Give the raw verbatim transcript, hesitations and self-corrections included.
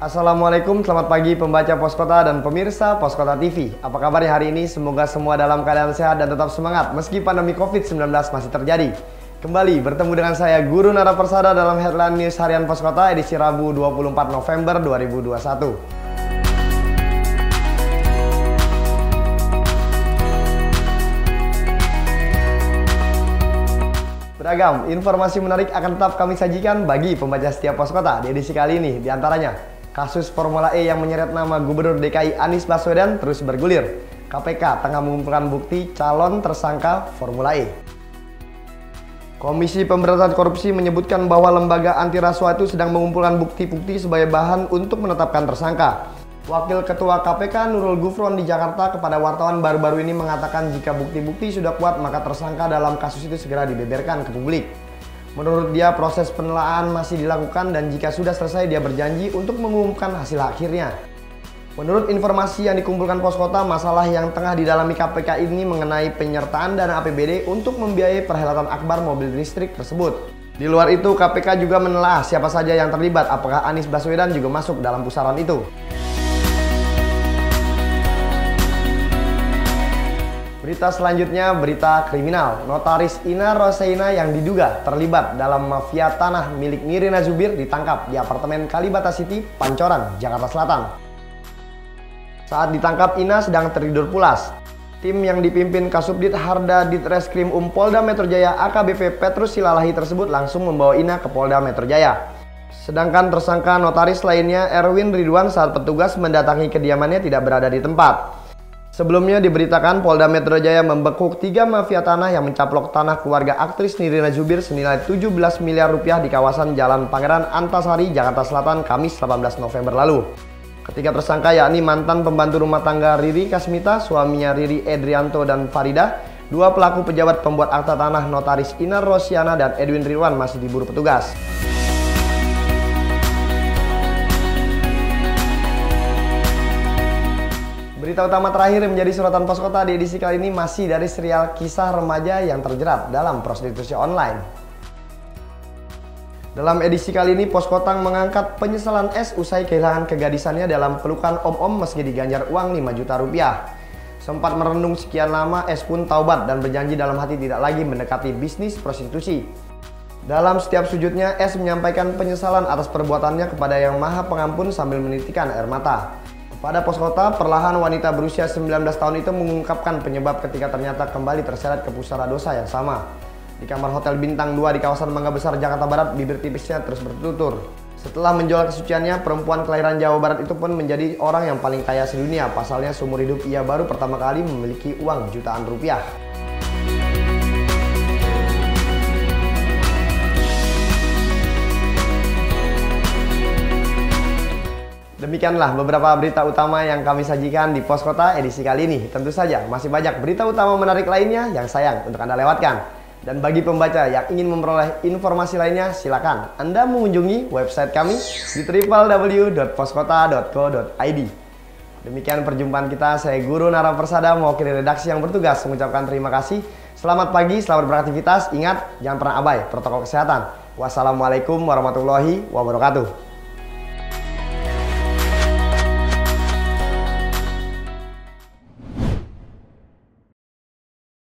Assalamualaikum, selamat pagi pembaca Pos Kota dan pemirsa Pos Kota T V. Apa kabarnya hari ini? Semoga semua dalam keadaan sehat dan tetap semangat meski pandemi covid sembilan belas masih terjadi. Kembali bertemu dengan saya Guru Nara Persada dalam Headline News Harian Pos Kota edisi Rabu dua puluh empat November dua ribu dua puluh satu. Beragam informasi menarik akan tetap kami sajikan bagi pembaca setiap Pos Kota di edisi kali ini. Di antaranya, kasus Formula E yang menyeret nama Gubernur D K I Anies Baswedan terus bergulir. K P K tengah mengumpulkan bukti calon tersangka Formula E. Komisi Pemberantasan Korupsi menyebutkan bahwa lembaga anti rasuah itu sedang mengumpulkan bukti-bukti sebagai bahan untuk menetapkan tersangka. Wakil Ketua K P K Nurul Gufron di Jakarta kepada wartawan baru-baru ini mengatakan jika bukti-bukti sudah kuat maka tersangka dalam kasus itu segera dibeberkan ke publik. Menurut dia proses penelaahan masih dilakukan dan jika sudah selesai dia berjanji untuk mengumumkan hasil akhirnya. Menurut informasi yang dikumpulkan Pos Kota, masalah yang tengah didalami K P K ini mengenai penyertaan dana A P B D untuk membiayai perhelatan akbar mobil listrik tersebut. Di luar itu, K P K juga menelaah siapa saja yang terlibat, apakah Anies Baswedan juga masuk dalam pusaran itu. Berita selanjutnya, berita kriminal. Notaris Ina Rosaina yang diduga terlibat dalam mafia tanah milik Nirina Zubir ditangkap di apartemen Kalibata City, Pancoran, Jakarta Selatan. Saat ditangkap, Ina sedang tertidur pulas. Tim yang dipimpin Kasubdit Harda Ditreskrim Um Polda Metro Jaya A K B P Petrus Silalahi tersebut langsung membawa Ina ke Polda Metro Jaya. Sedangkan tersangka notaris lainnya Erwin Ridwan saat petugas mendatangi kediamannya tidak berada di tempat. Sebelumnya diberitakan Polda Metro Jaya membekuk tiga mafia tanah yang mencaplok tanah keluarga aktris Nirina Zubir senilai tujuh belas miliar rupiah di kawasan Jalan Pangeran Antasari, Jakarta Selatan, Kamis delapan belas November lalu. Ketiga tersangka yakni mantan pembantu rumah tangga Riri Kasmita, suaminya Riri Edrianto dan Farida, dua pelaku pejabat pembuat akta tanah notaris Ina Rosiana dan Edwin Ridwan masih diburu petugas. Berita utama terakhir yang menjadi sorotan Pos Kota di edisi kali ini masih dari serial kisah remaja yang terjerat dalam prostitusi online. Dalam edisi kali ini, Pos Kota mengangkat penyesalan S usai kehilangan kegadisannya dalam pelukan om-om meski diganjar uang lima juta rupiah. Sempat merenung sekian lama, S pun taubat dan berjanji dalam hati tidak lagi mendekati bisnis prostitusi. Dalam setiap sujudnya, S menyampaikan penyesalan atas perbuatannya kepada Yang Maha Pengampun sambil menitikkan air mata. Pada Pos Kota, perlahan wanita berusia sembilan belas tahun itu mengungkapkan penyebab ketika ternyata kembali terseret ke pusara dosa yang sama. Di kamar Hotel Bintang dua di kawasan Mangga Besar, Jakarta Barat, bibir tipisnya terus bertutur. Setelah menjual kesuciannya, perempuan kelahiran Jawa Barat itu pun menjadi orang yang paling kaya sedunia. Pasalnya seumur hidup ia baru pertama kali memiliki uang jutaan rupiah. Demikianlah beberapa berita utama yang kami sajikan di Pos Kota edisi kali ini. Tentu saja masih banyak berita utama menarik lainnya yang sayang untuk Anda lewatkan. Dan bagi pembaca yang ingin memperoleh informasi lainnya, silakan Anda mengunjungi website kami di w w w dot poskota dot co dot i d. Demikian perjumpaan kita, saya Guru Nara Persada mewakili redaksi yang bertugas mengucapkan terima kasih. Selamat pagi, selamat beraktivitas. Ingat, jangan pernah abai protokol kesehatan. Wassalamualaikum warahmatullahi wabarakatuh.